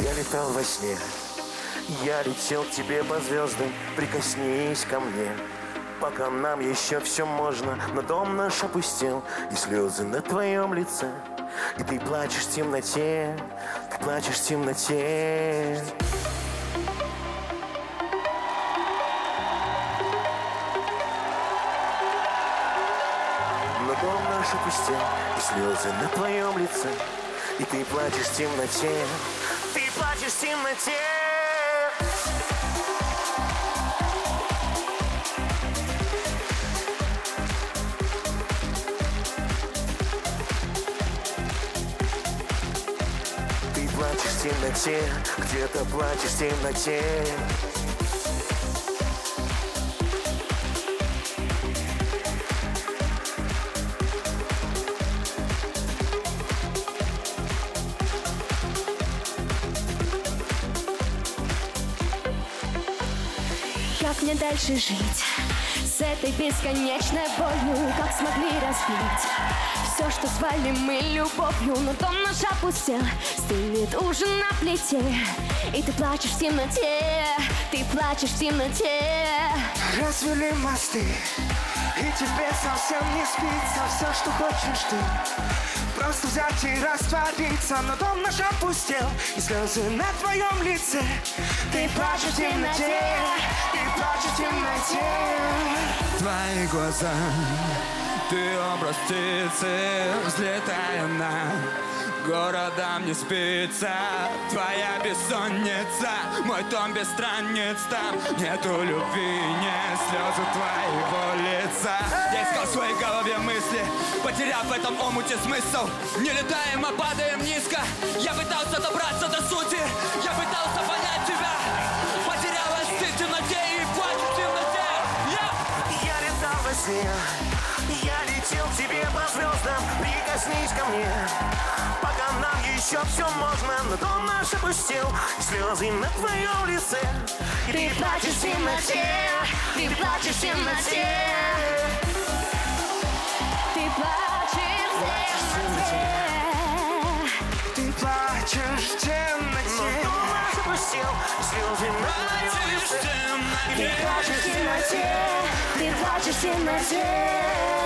Я летал во сне, я летел к тебе по звездам. Прикоснись ко мне, пока нам еще все можно. Но дом наш опустел, и слезы на твоем лице. И ты плачешь в темноте, ты плачешь в темноте. Но дом наш опустел, и слезы на твоем лице. И ты плачешь в темноте, ты плачешь в темноте. Ты плачешь в темноте, где-то плачешь в темноте. Как мне дальше жить с этой бесконечной болью? Как смогли разбить все, что звали мы любовью? Но дом наш опустел, стынет ужин на плите. И ты плачешь в темноте, ты плачешь в темноте. Развели мосты, и тебе совсем не спится. Все, что хочешь ты, просто взять и раствориться. Но дом наш опустел, и слезы на твоем лице. Ты плачешь в темноте, ты плачешь в темноте. Твои глаза, ты образ птицы, взлетая на городам не спится. Твоя бессонница, мой дом без страниц. Там нету любви, нет слезы твоего лица. Я искал в своей голове мысли, потеряв в этом омуте смысл. Не летаем, а падаем низко. Я пытался добраться до сути, я пытался понять тебя. Потерялась ты в темноте и плачешь в темноте. Я летал во сне, я летел к тебе по звездам. Прикоснись ко мне, пока нам еще все можно. Но дом наш опустел, слезы на твоем лице. И ты плачешь в темноте, ты плачешь в темноте. Ты плачешь в темноте. Ты плачешь в темноте. Но дом наш опустел, слезы на твоем лице. Ты плачешь в темноте, ты плачешь в темноте.